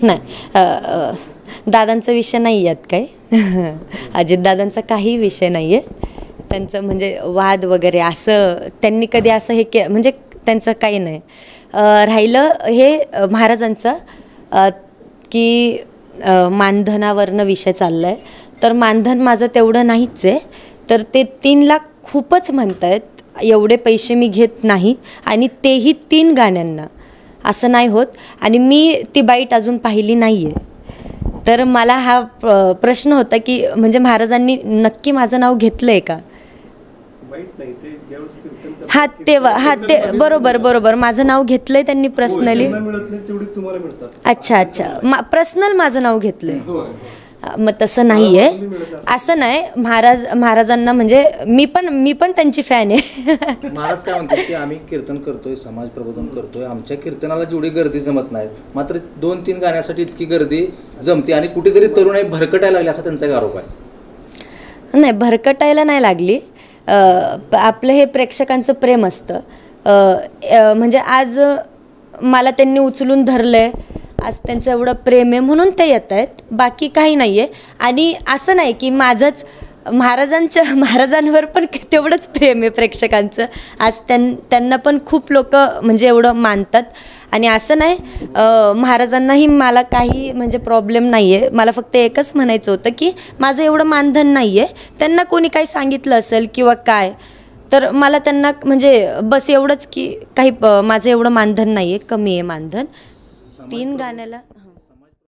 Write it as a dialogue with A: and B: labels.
A: नाही, दादांचा विषय नाही आहेत काही. अजितदादांचा काही विषय नाही आहे. त्यांचं म्हणजे वाद वगैरे असं त्यांनी कधी असं हे म्हणजे त्यांचं काही नाही. राहिलं हे महाराजांचं की मानधनावरनं विषय चालला आहे. तर मानधन माझं तेवढं नाहीच आहे. तर ते 3 लाख खूपच म्हणत आहेत. एवढे पैसे मी घेत नाही आणि तेही 3 गाण्यांना. असं नाही होत. आणि मी ती बाईट अजून पाहिली नाही आहे. तर मला हा प्रश्न होता की म्हणजे महाराजांनी नक्की माझं नाव घेतलं आहे का. हां तेव्हा ते बरोबर माझं नाव घेतलंय त्यांनी पर्सनली. अच्छा पर्सनल माझं नाव घेतलंय. मग तसं नाही आहे. असं नाही, महाराजांना म्हणजे मी पण त्यांची फॅन आहे.
B: महाराज काय म्हणतात की आम्ही कीर्तन करतोय, समाज प्रबोधन करतोय, आमच्या कीर्तनाला जेवढी गर्दी जमत नाही, मात्र 2-3 गाण्यासाठी इतकी गर्दी जमते आणि कुठेतरी तरुणाई भरकटायला लागली असा त्यांचा एक आरोप आहे.
A: नाही, भरकटायला नाही लागली. आपलं हे प्रेक्षकांचं प्रेम असतं. म्हणजे आज मला त्यांनी उचलून धरलंय, आज त्यांचं एवढं प्रेम आहे म्हणून ते येत आहेत. बाकी काही नाही आहे. आणि असं नाही की माझंच महाराजांवर पण तेवढंच प्रेम आहे प्रेक्षकांचं. आज त्यांना पण खूप लोक म्हणजे एवढं मानतात. आणि असं नाही, महाराजांनाही मला काही म्हणजे प्रॉब्लेम नाही आहे. मला फक्त एकच म्हणायचं होतं की माझं एवढं मानधन नाही आहे. त्यांना कोणी काही सांगितलं असेल किंवा काय, तर मला त्यांना म्हणजे बस एवढंच की काही माझं एवढं मानधन नाही आहे, कमी आहे मानधन. 3 गाण्याला